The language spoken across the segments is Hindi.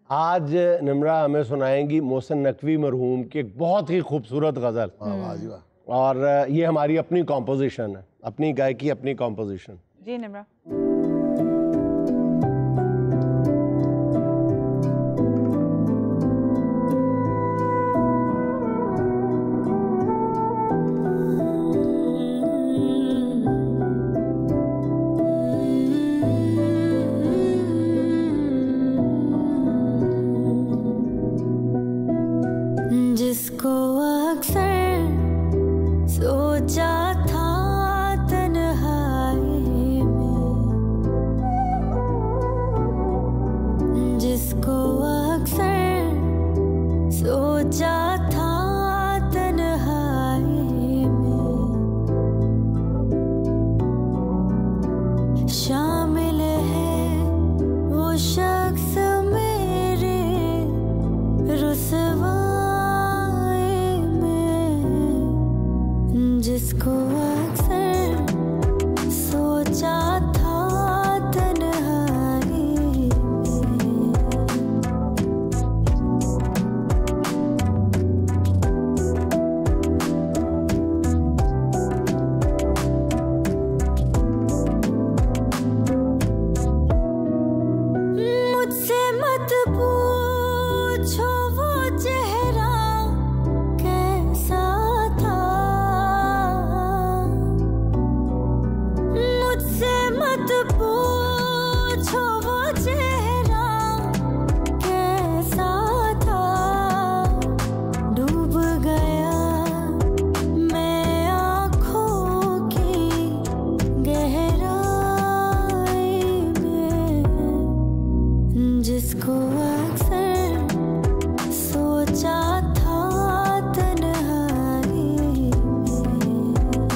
आज निम्रा हमें सुनाएंगी मोहसिन नकवी मरहूम की एक बहुत ही खूबसूरत गज़ल। और ये हमारी अपनी कॉम्पोजिशन है, अपनी गायकी, अपनी कॉम्पोजिशन। जी निम्रा। जिसको अक्सर सोचा था तन्हाई में, जिसको अक्सर सोचा था तन्हाई में, शामिल है वो शख्स मेरे रुसवा जिसको अक्सर सोचा था तन्हाई में। मुझसे मत पूछो वो चेहरा कैसा था, मत पूछो वो चेहरा कैसा था। डूब गया मैं आँखों की गहराई में, जिसको अक्सर सोचा था तन्हाई में।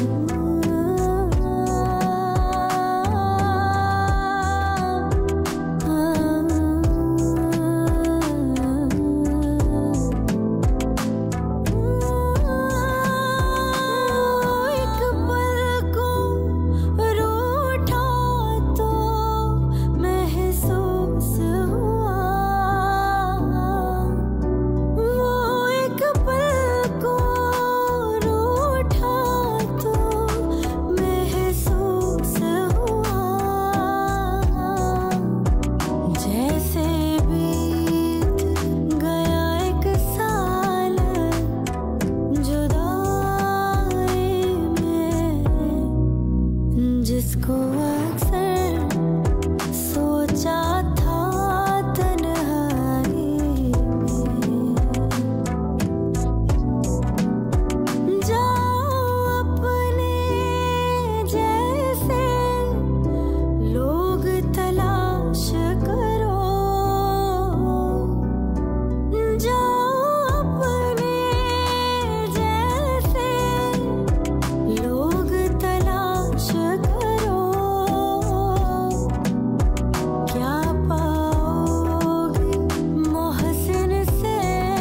जिसको अक्सर सोचा था तन्हाई में, जाओ अपने जैसे लोग तलाश करो, जाओ अपने जैसे लोग तलाश करो। क्या पाओगे मोहसिन से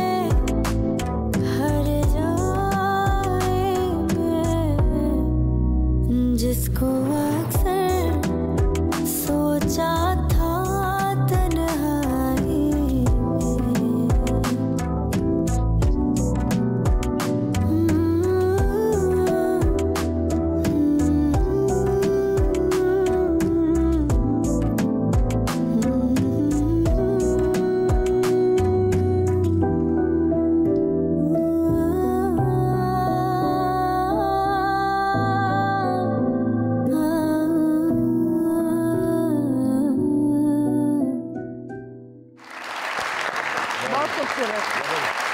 हर जाए में, जिसको अक्सर सोचा था तन्हाई बहुत खूबसूरत।